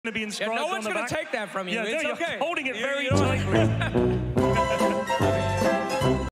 to be inscribed no on one's the going back. to take that from you. Yeah, it's you're okay. holding it very you know tightly.